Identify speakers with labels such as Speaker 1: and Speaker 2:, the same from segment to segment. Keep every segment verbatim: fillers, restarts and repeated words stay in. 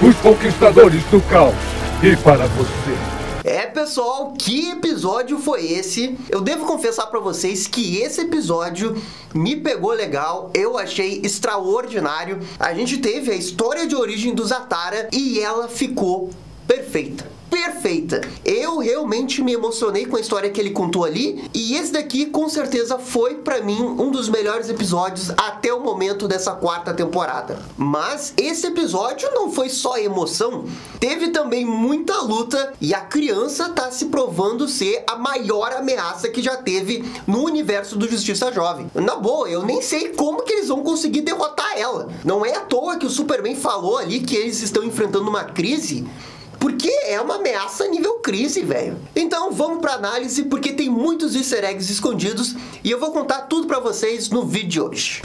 Speaker 1: os conquistadores do caos. E para você.
Speaker 2: É, pessoal, que episódio foi esse? Eu devo confessar pra vocês que esse episódio me pegou legal, eu achei extraordinário. A gente teve a história de origem do Zatara e ela ficou perfeita. Perfeita. Eu realmente me emocionei com a história que ele contou ali, e esse daqui com certeza foi pra mim um dos melhores episódios até o momento dessa quarta temporada. Mas esse episódio não foi só emoção, teve também muita luta, e a criança tá se provando ser a maior ameaça que já teve no universo do Justiça Jovem. Na boa, eu nem sei como que eles vão conseguir derrotar ela. Não é à toa que o Superman falou ali que eles estão enfrentando uma crise, porque é uma ameaça nível crise, velho. Então vamos pra análise, porque tem muitos easter eggs escondidos e eu vou contar tudo pra vocês no vídeo de hoje.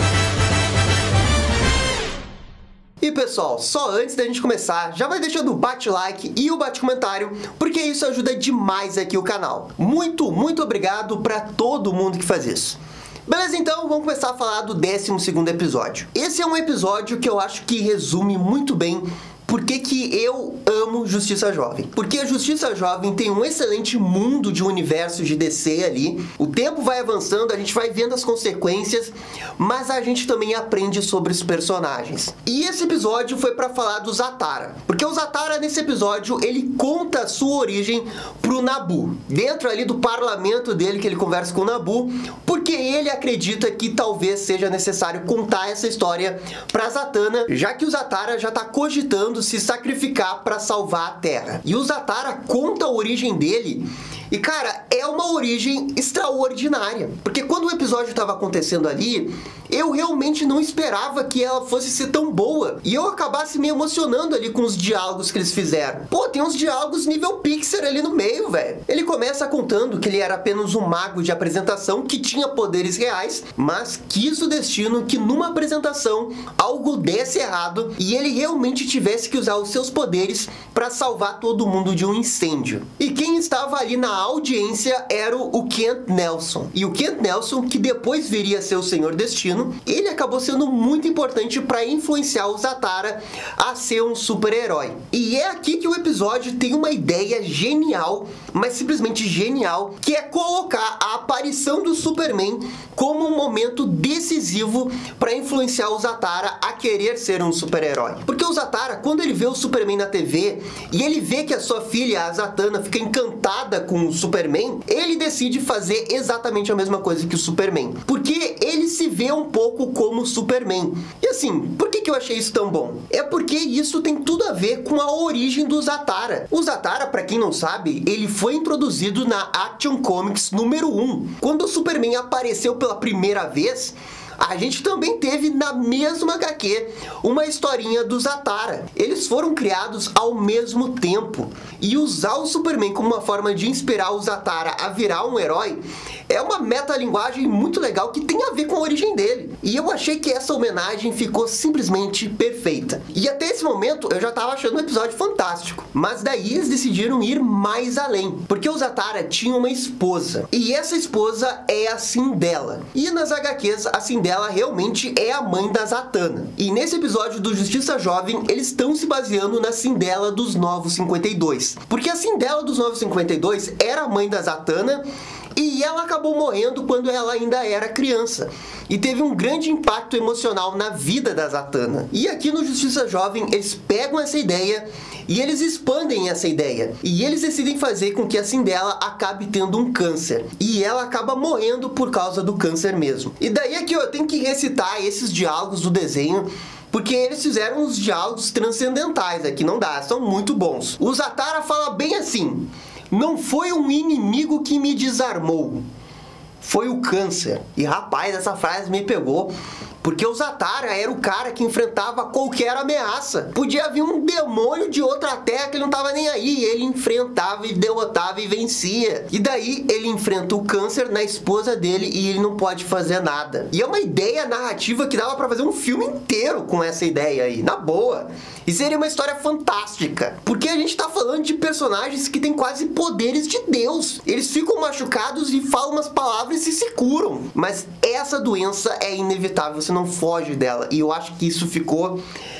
Speaker 2: E pessoal, só antes da gente começar, já vai deixando o bate-like e o bate-comentário, porque isso ajuda demais aqui o canal. Muito, muito obrigado pra todo mundo que faz isso. Beleza, então vamos começar a falar do décimo segundo episódio. Esse é um episódio que eu acho que resume muito bem por que que eu amo Justiça Jovem. Porque a Justiça Jovem tem um excelente mundo de universo de D C ali. O tempo vai avançando, a gente vai vendo as consequências, mas a gente também aprende sobre os personagens. E esse episódio foi pra falar do Zatara. Porque o Zatara, nesse episódio, ele conta a sua origem pro Nabu. Dentro ali do parlamento dele, que ele conversa com o Nabu, porque ele acredita que talvez seja necessário contar essa história pra Zatanna, já que o Zatara já tá cogitando se sacrificar para salvar a Terra. E o Zatara conta a origem dele. E cara, é uma origem extraordinária. Porque quando o episódio estava acontecendo ali, eu realmente não esperava que ela fosse ser tão boa. E eu acabasse me emocionando ali com os diálogos que eles fizeram. Pô, tem uns diálogos nível Pixar ali no meio, velho. Ele começa contando que ele era apenas um mago de apresentação que tinha poderes reais, mas quis o destino que numa apresentação algo desse errado e ele realmente tivesse que usar os seus poderes para salvar todo mundo de um incêndio. E quem estava ali na audiência era o Kent Nelson. E o Kent Nelson, que depois viria a ser o Senhor Destino, ele acabou sendo muito importante para influenciar o Zatara a ser um super-herói. E é aqui que o episódio tem uma ideia genial, mas simplesmente genial, que é colocar a aparição do Superman como um momento decisivo para influenciar o Zatara a querer ser um super-herói. Porque o Zatara, quando ele vê o Superman na T V e ele vê que a sua filha, a Zatanna, fica encantada com o Superman, ele decide fazer exatamente a mesma coisa que o Superman. Porque ele se vê um pouco como o Superman. E assim, por que que eu achei isso tão bom? É porque isso tem tudo a ver com a origem do Zatara. O Zatara, pra quem não sabe, ele foi introduzido na Action Comics número um. Quando o Superman apareceu pela primeira vez, a gente também teve na mesma H Q uma historinha do Zatara. Eles foram criados ao mesmo tempo. E usar o Superman como uma forma de inspirar o Zatara a virar um herói é uma metalinguagem muito legal que tem a ver com a origem dele. E eu achei que essa homenagem ficou simplesmente perfeita. E até esse momento eu já tava achando o episódio fantástico. Mas daí eles decidiram ir mais além. Porque o Zatara tinha uma esposa. E essa esposa é a Sindela. E nas H Qs a Sindela realmente é a mãe da Zatanna. E nesse episódio do Justiça Jovem, eles estão se baseando na Sindela dos Novos cinquenta e dois. Porque a Sindela dos Novos cinquenta e dois era a mãe da Zatanna, e ela acabou morrendo quando ela ainda era criança. E teve um grande impacto emocional na vida da Zatanna. E aqui no Justiça Jovem, eles pegam essa ideia e eles expandem essa ideia. E eles decidem fazer com que a Sindela acabe tendo um câncer. E ela acaba morrendo por causa do câncer mesmo. E daí aqui eu tenho que recitar esses diálogos do desenho, porque eles fizeram uns diálogos transcendentais aqui, não dá, são muito bons. O Zatara fala bem assim: não foi um inimigo que me desarmou, foi o câncer. E rapaz, essa frase me pegou, porque o Zatara era o cara que enfrentava qualquer ameaça. Podia vir um demônio de outra terra que ele não tava nem aí. Ele enfrentava e derrotava e vencia. E daí ele enfrenta o câncer na esposa dele e ele não pode fazer nada. E é uma ideia narrativa que dava pra fazer um filme inteiro com essa ideia aí, na boa. E seria uma história fantástica. Porque a gente tá falando de personagens que têm quase poderes de Deus. Eles ficam machucados e falam umas palavras e se curam. Mas essa doença é inevitável, você não foge dela. E eu acho que isso ficou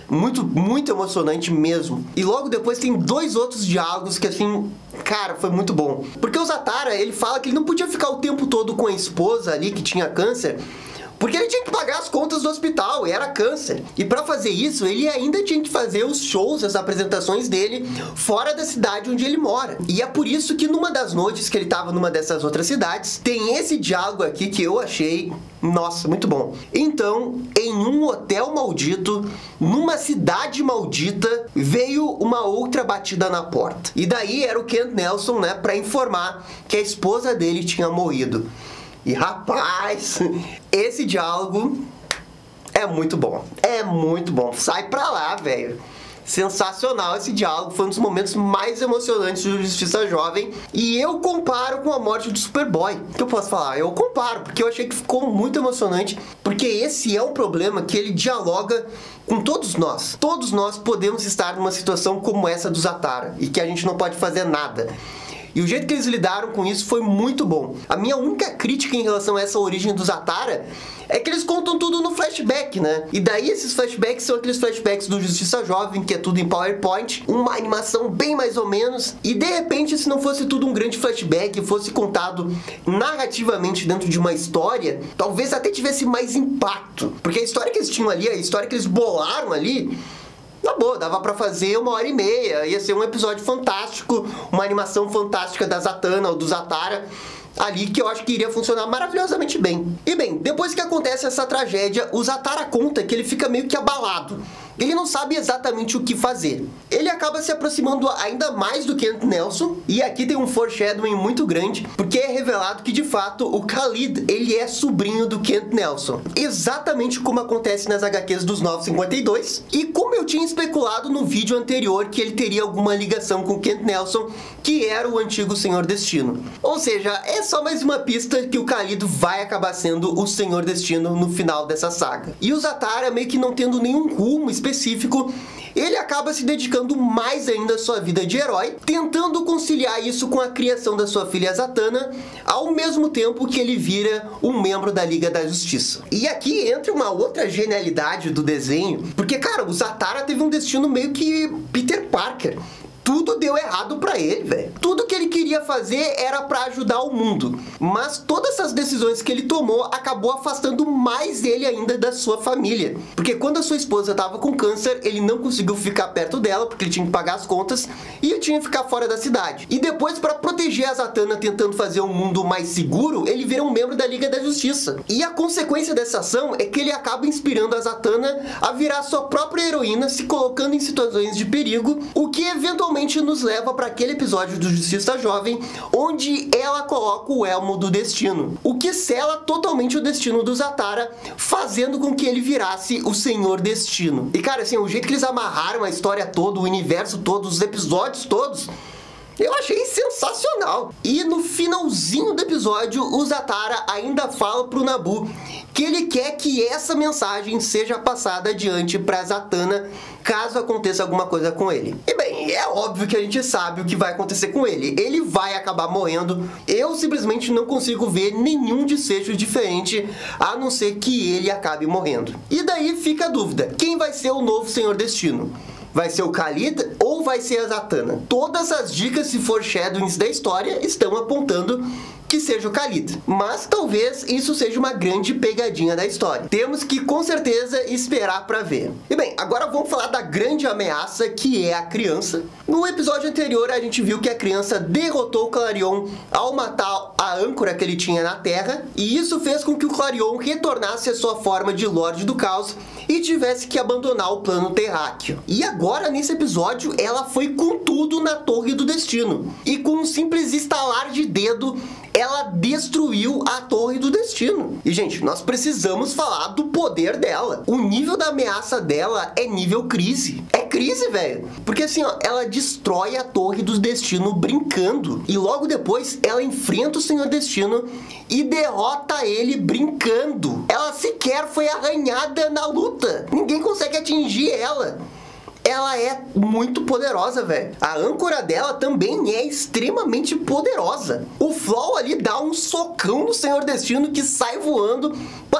Speaker 2: Muito, muito emocionante mesmo. E logo depois tem dois outros diálogos que, assim, cara, foi muito bom. Porque o Zatara, ele fala que ele não podia ficar o tempo todo com a esposa ali, que tinha câncer, porque ele tinha que pagar as contas do hospital, e era câncer. E pra fazer isso, ele ainda tinha que fazer os shows, as apresentações dele, fora da cidade onde ele mora. E é por isso que numa das noites que ele tava numa dessas outras cidades, tem esse diálogo aqui que eu achei, nossa, muito bom. Então, em um hotel maldito, numa cidade maldita, veio uma outra batida na porta. E daí era o Kent Nelson, né, pra informar que a esposa dele tinha morrido. E rapaz, esse diálogo é muito bom, é muito bom, sai pra lá, velho. Sensacional esse diálogo, foi um dos momentos mais emocionantes do Justiça Jovem. E eu comparo com a morte do Superboy. O que eu posso falar? Eu comparo, porque eu achei que ficou muito emocionante. Porque esse é um problema que ele dialoga com todos nós. Todos nós podemos estar numa situação como essa do Zatara, e que a gente não pode fazer nada. E o jeito que eles lidaram com isso foi muito bom. A minha única crítica em relação a essa origem do Zatara é que eles contam tudo no flashback, né? E daí esses flashbacks são aqueles flashbacks do Justiça Jovem, que é tudo em PowerPoint, uma animação bem mais ou menos, e de repente, se não fosse tudo um grande flashback, fosse contado narrativamente dentro de uma história, talvez até tivesse mais impacto. Porque a história que eles tinham ali, a história que eles bolaram ali, na boa, dava pra fazer uma hora e meia, ia ser um episódio fantástico, uma animação fantástica da Zatanna ou do Zatara ali, que eu acho que iria funcionar maravilhosamente bem. E bem, depois que acontece essa tragédia, o Zatara conta que ele fica meio que abalado. Ele não sabe exatamente o que fazer. Ele acaba se aproximando ainda mais do Kent Nelson, e aqui tem um foreshadowing muito grande, porque é revelado que, de fato, o Khalid, ele é sobrinho do Kent Nelson. Exatamente como acontece nas agá quês dos Novos cinquenta e dois, e como eu tinha especulado no vídeo anterior que ele teria alguma ligação com o Kent Nelson, que era o antigo Senhor Destino. Ou seja, é só mais uma pista que o Khalid vai acabar sendo o Senhor Destino no final dessa saga. E o Zatara, meio que não tendo nenhum rumo específico, ele acaba se dedicando mais ainda à sua vida de herói, tentando conciliar isso com a criação da sua filha Zatanna, ao mesmo tempo que ele vira um membro da Liga da Justiça. E aqui entra uma outra genialidade do desenho, porque, cara, o Zatara teve um destino meio que Peter Parker. Tudo deu errado pra ele, velho. Tudo que ele queria fazer era pra ajudar o mundo. Mas todas essas decisões que ele tomou acabou afastando mais ele ainda da sua família. Porque quando a sua esposa tava com câncer, ele não conseguiu ficar perto dela, porque ele tinha que pagar as contas, e ele tinha que ficar fora da cidade. E depois, pra proteger a Zatanna tentando fazer um mundo mais seguro, ele vira um membro da Liga da Justiça. E a consequência dessa ação é que ele acaba inspirando a Zatanna a virar sua própria heroína, se colocando em situações de perigo, o que eventualmente nos leva para aquele episódio do Justiça Jovem, onde ela coloca o elmo do destino, o que sela totalmente o destino do Zatara, fazendo com que ele virasse o Senhor Destino. E cara, assim, o jeito que eles amarraram a história toda, o universo todo, os episódios todos, eu achei sensacional. E no finalzinho do episódio, o Zatara ainda fala pro Nabu que ele quer que essa mensagem seja passada adiante pra Zatanna, caso aconteça alguma coisa com ele. E bem, é óbvio que a gente sabe o que vai acontecer com ele. Ele vai acabar morrendo. Eu simplesmente não consigo ver nenhum desfecho diferente, a não ser que ele acabe morrendo. E daí fica a dúvida, quem vai ser o novo Senhor Destino? Vai ser o Khalid ou vai ser a Zatanna? Todas as dicas e foreshadowings da história estão apontando que seja o Khalid. Mas talvez isso seja uma grande pegadinha da história. Temos que, com certeza, esperar pra ver. E bem, agora vamos falar da grande ameaça, que é a criança. No episódio anterior, a gente viu que a criança derrotou o Klarion ao matar a âncora que ele tinha na Terra, e isso fez com que o Klarion retornasse à sua forma de Lorde do Caos e tivesse que abandonar o plano terráqueo. E agora, nesse episódio, ela foi com tudo na Torre do Destino. E com um simples estalar de dedo, ela destruiu a Torre do Destino. E, gente, nós precisamos falar do poder dela. O nível da ameaça dela é nível crise. É crise, velho. Porque, assim, ó, ela destrói a Torre do Destino brincando. E logo depois, ela enfrenta o Senhor Destino e derrota ele brincando. Ela sequer foi arranhada na luta. Ninguém consegue atingir ela. Ela é muito poderosa, velho. A âncora dela também é extremamente poderosa. O Flaw ali dá um socão no Senhor Destino que sai voando.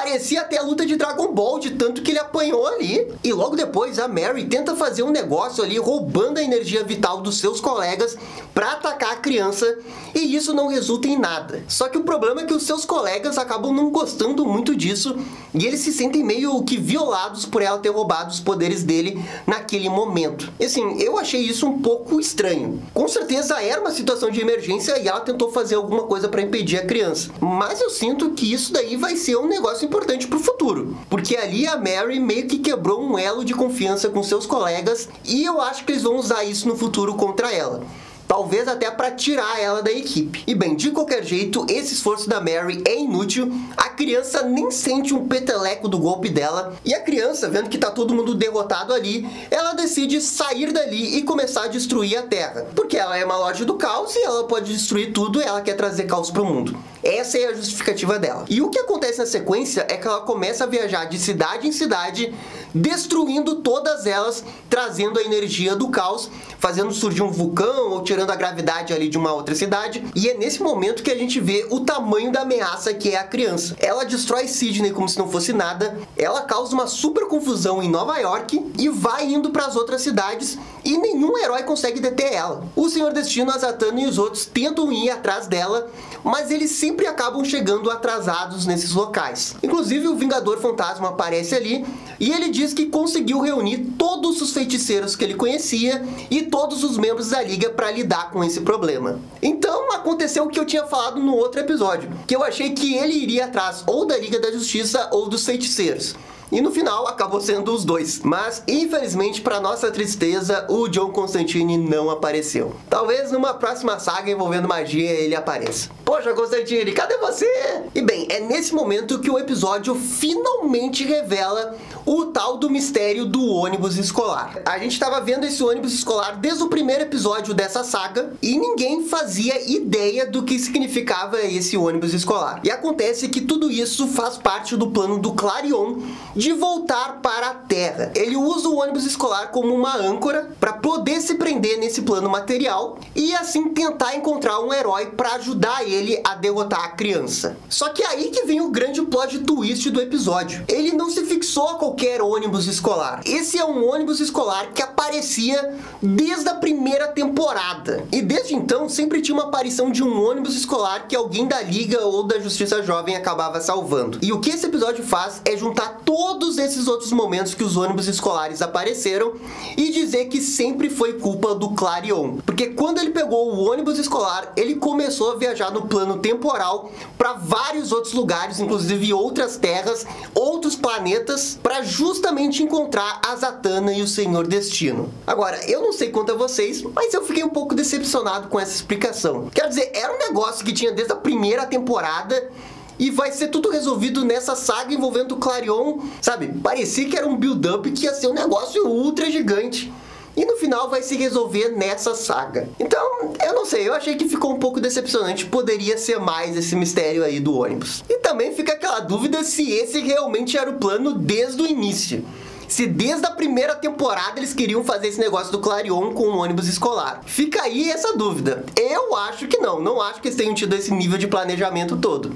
Speaker 2: Parecia até a luta de Dragon Ball, de tanto que ele apanhou ali. E logo depois a Mary tenta fazer um negócio ali, roubando a energia vital dos seus colegas para atacar a criança, e isso não resulta em nada. Só que o problema é que os seus colegas acabam não gostando muito disso, e eles se sentem meio que violados por ela ter roubado os poderes dele naquele momento. E assim, eu achei isso um pouco estranho. Com certeza era uma situação de emergência e ela tentou fazer alguma coisa para impedir a criança. Mas eu sinto que isso daí vai ser um negócio importante pro futuro. Porque ali a Mary meio que quebrou um elo de confiança com seus colegas, e eu acho que eles vão usar isso no futuro contra ela. Talvez até para tirar ela da equipe. E bem, de qualquer jeito, esse esforço da Mary é inútil. A criança nem sente um peteleco do golpe dela. E a criança, vendo que tá todo mundo derrotado ali, ela decide sair dali e começar a destruir a Terra. Porque ela é uma Lorde do Caos e ela pode destruir tudo e ela quer trazer caos pro mundo. Essa é a justificativa dela. E o que acontece na sequência é que ela começa a viajar de cidade em cidade, destruindo todas elas, trazendo a energia do caos, fazendo surgir um vulcão ou tirando a gravidade ali de uma outra cidade. E é nesse momento que a gente vê o tamanho da ameaça que é a criança. Ela destrói Sydney como se não fosse nada, ela causa uma super confusão em Nova York e vai indo para as outras cidades, e nenhum herói consegue deter ela. O Senhor Destino, a Zatanna e os outros tentam ir atrás dela, mas eles sempre acabam chegando atrasados nesses locais. Inclusive o Vingador Fantasma aparece ali e ele diz que conseguiu reunir todos os feiticeiros que ele conhecia e todos os membros da Liga para lidar com esse problema. Então aconteceu o que eu tinha falado no outro episódio, que eu achei que ele iria atrás ou da Liga da Justiça ou dos feiticeiros. E no final acabou sendo os dois. Mas, infelizmente, para nossa tristeza, o John Constantine não apareceu. Talvez numa próxima saga envolvendo magia ele apareça. Poxa, Constantine, cadê você? E bem, é nesse momento que o episódio finalmente revela o tal do mistério do ônibus escolar. A gente estava vendo esse ônibus escolar desde o primeiro episódio dessa saga e ninguém fazia ideia do que significava esse ônibus escolar. E acontece que tudo isso faz parte do plano do Clarion de voltar para a Terra. Ele usa o ônibus escolar como uma âncora para poder se prender nesse plano material e assim tentar encontrar um herói para ajudar ele a derrotar a criança. Só que é aí que vem o grande plot twist do episódio. Ele não se fixou a qualquer ônibus escolar. Esse é um ônibus escolar que aparecia desde a primeira temporada. E desde então sempre tinha uma aparição de um ônibus escolar que alguém da Liga ou da Justiça Jovem acabava salvando. E o que esse episódio faz é juntar todos todos esses outros momentos que os ônibus escolares apareceram e dizer que sempre foi culpa do Clarion. Porque quando ele pegou o ônibus escolar, ele começou a viajar no plano temporal para vários outros lugares, inclusive outras terras, outros planetas, para justamente encontrar a Zatanna e o Senhor Destino. Agora, eu não sei quanto a vocês, mas eu fiquei um pouco decepcionado com essa explicação. Quer dizer, era um negócio que tinha desde a primeira temporada e vai ser tudo resolvido nessa saga envolvendo o Clarion, sabe? Parecia que era um build-up que ia ser um negócio ultra gigante. E no final vai se resolver nessa saga. Então, eu não sei, eu achei que ficou um pouco decepcionante. Poderia ser mais esse mistério aí do ônibus. E também fica aquela dúvida se esse realmente era o plano desde o início. Se desde a primeira temporada eles queriam fazer esse negócio do Clarion com o ônibus escolar. Fica aí essa dúvida. Eu acho que não, não acho que eles tenham tido esse nível de planejamento todo.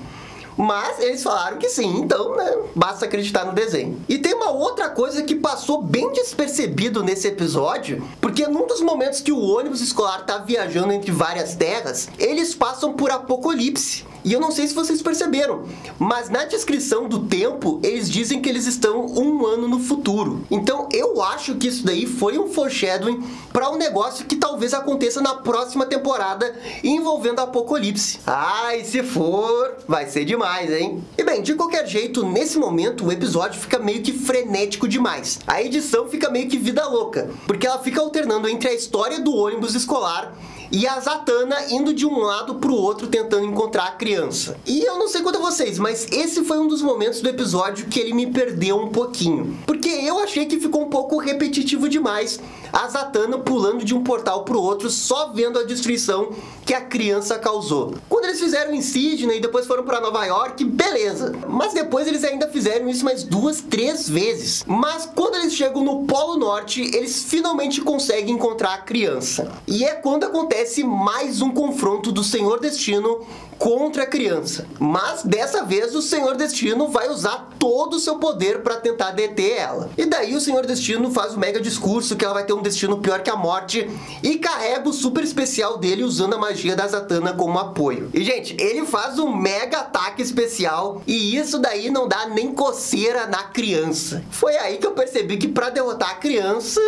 Speaker 2: Mas eles falaram que sim, então, né, basta acreditar no desenho. E tem uma outra coisa que passou bem despercebido nesse episódio, porque num dos momentos que o ônibus escolar tá viajando entre várias terras, eles passam por Apocalipse. E eu não sei se vocês perceberam, mas na descrição do tempo, eles dizem que eles estão um ano no futuro. Então eu acho que isso daí foi um foreshadowing para um negócio que talvez aconteça na próxima temporada envolvendo Apocalipse. Ai, se for, vai ser demais, hein? E bem, de qualquer jeito, nesse momento o episódio fica meio que frenético demais. A edição fica meio que vida louca, porque ela fica alternando entre a história do ônibus escolar e a Zatanna indo de um lado pro outro tentando encontrar a criança. E eu não sei quanto a vocês, mas esse foi um dos momentos do episódio que ele me perdeu um pouquinho. Porque eu achei que ficou um pouco repetitivo demais a Zatanna pulando de um portal pro outro só vendo a destruição que a criança causou. Quando eles fizeram em Sydney e depois foram pra Nova York, beleza. Mas depois eles ainda fizeram isso mais duas, três vezes. Mas quando eles chegam no Polo Norte, eles finalmente conseguem encontrar a criança. E é quando acontece mais um confronto do Senhor Destino contra a criança. Mas dessa vez o Senhor Destino vai usar todo o seu poder para tentar deter ela. E daí o Senhor Destino faz um mega discurso que ela vai ter um destino pior que a morte e carrega o super especial dele usando a magia da Zatanna como apoio. E gente, ele faz um mega ataque especial e isso daí não dá nem coceira na criança. Foi aí que eu percebi que para derrotar a criança,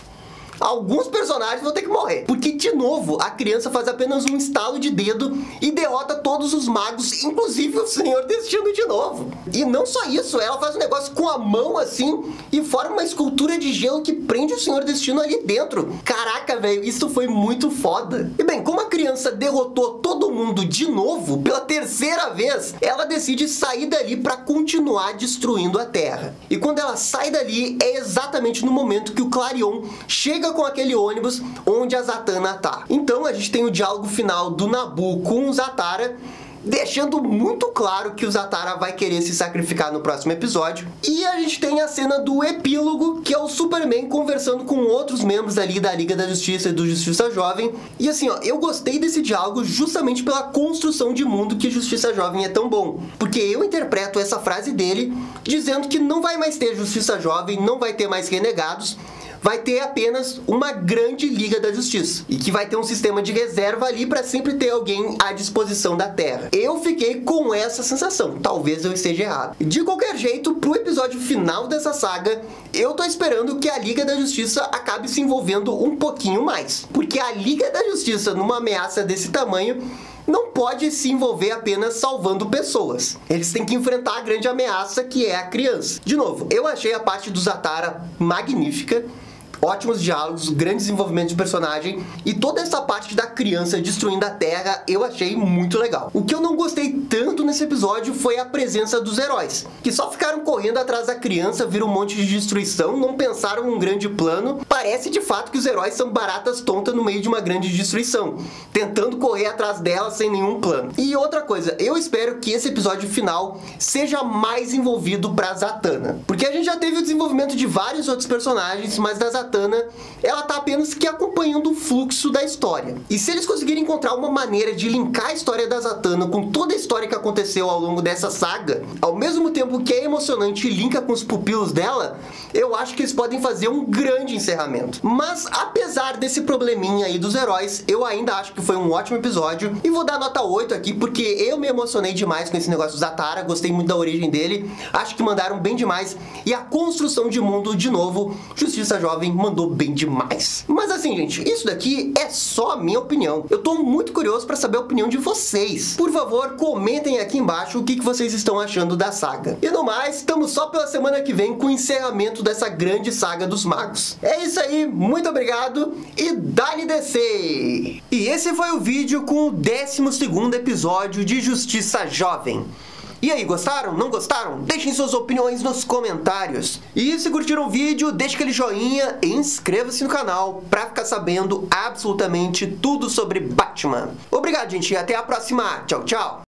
Speaker 2: alguns personagens vão ter que morrer. Porque, de novo, a criança faz apenas um estalo de dedo e derrota todos os magos, inclusive o Senhor Destino de novo. E não só isso, ela faz um negócio com a mão assim e forma uma escultura de gelo que prende o Senhor Destino ali dentro. Caraca, velho, isso foi muito foda. E bem, como a criança derrotou todo mundo de novo, pela terceira vez, ela decide sair dali pra continuar destruindo a Terra. E quando ela sai dali, é exatamente no momento que o Clarion chega com aquele ônibus onde a Zatanna tá. Então a gente tem o diálogo final do Nabu com o Zatara, deixando muito claro que o Zatara vai querer se sacrificar no próximo episódio. E a gente tem a cena do epílogo, que é o Superman conversando com outros membros ali da Liga da Justiça e do Justiça Jovem. E assim, ó, eu gostei desse diálogo justamente pela construção de mundo que Justiça Jovem é tão bom. Porque eu interpreto essa frase dele dizendo que não vai mais ter Justiça Jovem, não vai ter mais renegados, vai ter apenas uma grande Liga da Justiça e que vai ter um sistema de reserva ali para sempre ter alguém à disposição da Terra. Eu fiquei com essa sensação, talvez eu esteja errado. De qualquer jeito, pro episódio final dessa saga, eu tô esperando que a Liga da Justiça acabe se envolvendo um pouquinho mais, porque a Liga da Justiça numa ameaça desse tamanho não pode se envolver apenas salvando pessoas. Eles têm que enfrentar a grande ameaça que é a criança. De novo, eu achei a parte do Zatara magnífica. Ótimos diálogos, grande desenvolvimento de personagem e toda essa parte da criança destruindo a Terra eu achei muito legal. O que eu não gostei tanto nesse episódio foi a presença dos heróis, que só ficaram correndo atrás da criança, viram um monte de destruição, não pensaram num grande plano. Parece de fato que os heróis são baratas tontas no meio de uma grande destruição, tentando correr atrás dela sem nenhum plano. E outra coisa, eu espero que esse episódio final seja mais envolvido pra Zatanna, porque a gente já teve o desenvolvimento de vários outros personagens, mas da Zatanna ela tá apenas que acompanhando o fluxo da história. E se eles conseguirem encontrar uma maneira de linkar a história da Zatanna com toda a história que aconteceu ao longo dessa saga, ao mesmo tempo que é emocionante e linka com os pupilos dela, eu acho que eles podem fazer um grande encerramento. Mas apesar desse probleminha aí dos heróis, eu ainda acho que foi um ótimo episódio e vou dar nota oito aqui porque eu me emocionei demais com esse negócio do Zatara, gostei muito da origem dele, acho que mandaram bem demais e a construção de mundo, de novo, Justiça Jovem mandou bem demais. Mas assim, gente, isso daqui é só a minha opinião. Eu tô muito curioso pra saber a opinião de vocês. Por favor, comentem aqui embaixo o que, que vocês estão achando da saga. E no mais, estamos só pela semana que vem com o encerramento dessa grande saga dos magos. É isso aí, muito obrigado e dá-lhe D C! E esse foi o vídeo com o décimo segundo episódio de Justiça Jovem. E aí, gostaram? Não gostaram? Deixem suas opiniões nos comentários. E se curtiram o vídeo, deixe aquele joinha e inscreva-se no canal pra ficar sabendo absolutamente tudo sobre Batman. Obrigado, gente, e até a próxima. Tchau, tchau!